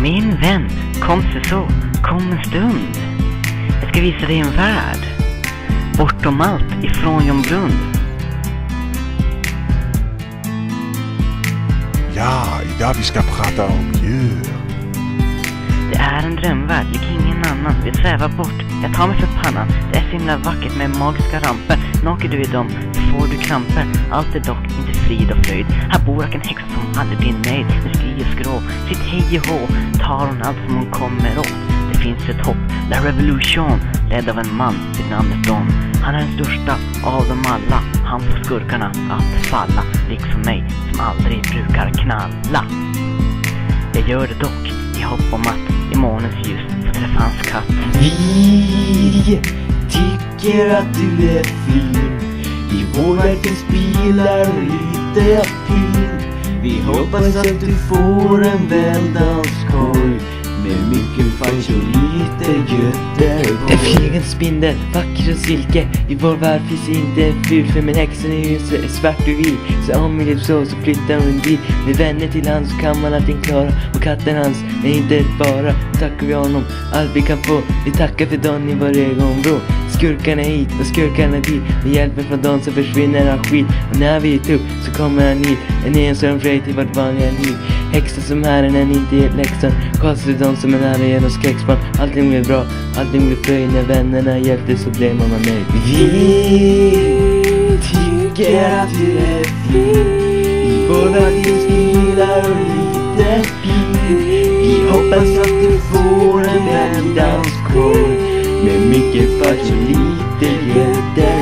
Min vän, kom så, kom en stund. Jag ska visa dig en värld, bortom allt ifrån Jonbrunn. Ja, idag vi ska prata om djur. Det är en drömvärld, lik ingen annan. Vi svävar bort, jag tar mig för pannan. Det är så himla vackert med magiska ramper. Naker du i dem, får du kramper. Allt är dock inte frid och fröjd. Här bor en häxa som aldrig blir nöjd. Med skri och skrå, sitt hej och hå, tar hon allt som hon kommer åt. Det finns ett hopp, La Revolution, ledd av en man vid namnet Don. Han är den största av dem alla. Han får skurkarna att falla, liksom mig som aldrig brukar knalla. Jag gör det dock i hopp om att i månens ljus få träffa hans katt. Vi tycker att du är fin. I vår värld finns bilar och lite apil. Vi hoppas att du får en väldanskorg med mycket fudge och lite Göteborg. En flygande spindel, vacker och silke. I vår värld finns inte ful, för min häxan i huset är svart och vit. Så om vi hjälps så flyttar hon dit. Med vänner till hans så kan man allting klara. Och katten hans är inte ett bara. Tackar vi honom allt vi kan få. Vi tackar för Don i vår ögonvrå. Skurkarna hit och skurkarna dit. Med hjälpen från Don så försvinner all skit. Och när vi är tupp så kommer han hit. En ensam fröjd till vårt vanliga liv. Häxan som herren är inte i läxan. Kastade Don som en herre genom skräckspann. Allting blev bra, allting blev fröjd. När vännerna hjälpte så blev mamma nöjd. Vi tycker att du är fin. I vår värld finns bilar och lite pil. Vi hoppas att du får en väldanskorg med mycket fudge och lite Göteborg.